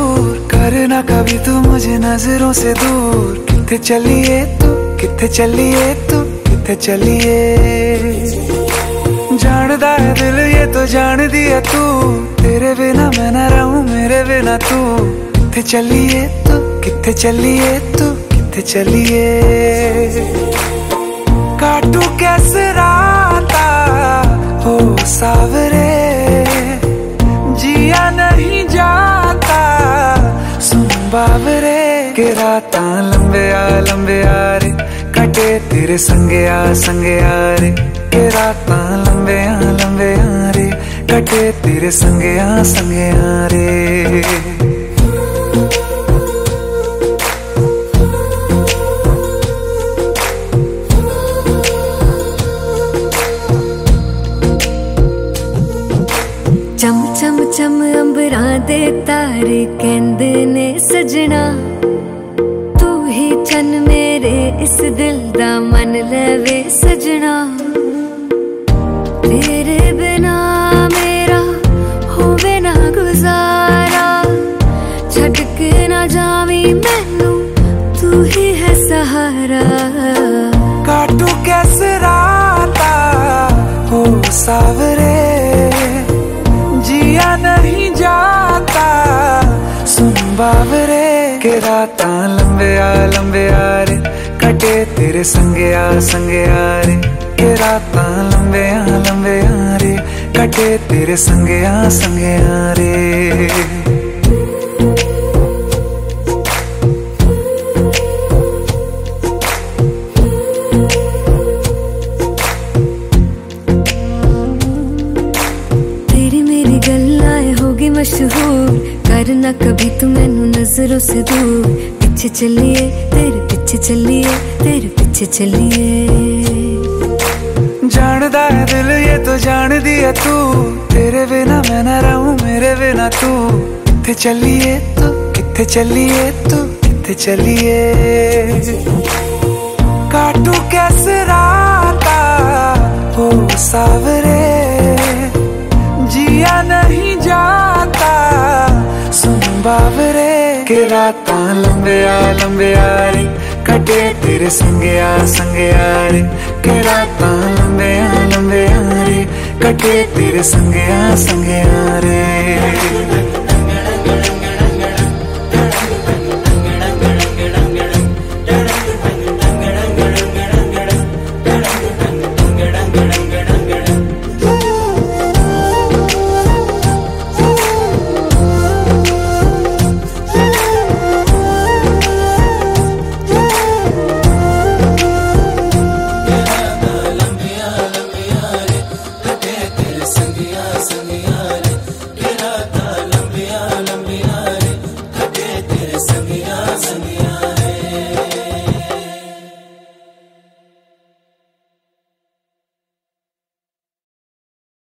मशहूर, करना कभी तू मुझे नजरों से दूर। किथे चलिए तू, किथे चलिए तू, किथे चलिए। जानदा है दिल ये तो जान दिया तू, तेरे बिना मैं ना रहूं मेरे बिना तू। किथे चलिए तू, किथे चलिए तू, किथे चलिए। काटू कैसे राता हो सावरे, जिया नहीं जाता सुन बावरे। के राता लंबे आ रे, कटे तेरे संगे आ रे। के राता लंबे आ रे, कटे तेरे संगे आ रे। चम चम चम अंबरां दे तारे कहंदे ने सजना, तू ही चन मेरे इस दिल दा मन लेवे सजना। तेरे बिना मेरा होवे ना गुजारा, छड़ के ना जावी मैनू तू ही है सहारा। काटू कैसे राता हो सावरे, जिया नहीं जाता सुन बावरे। के राता लंबे आ रे, कटे तेरे संगे आ रे। के राता लंबे आ रे, कटे तेरे संगे आ रे। मशहूर, करना कभी तू मैनू नजरों से दूर। पीछे चलिए तेरे पीछे चलिए, तेरे पीछे चलिए। जानदा है दिल ये तो जान दिया तू, तेरे बिना मैं ना रहूं मेरे बिना तू। किथे चलिए तू, किथे चलिए तू, किथे चलिए। काटू कैसे राता हो सावरे, जिया नहीं जाता सुन बावरे। के राता लंबे आ रे, कटे तेरे संगे आ रे। के राता लंबे आ रे, कटे तेरे संगे आ रे।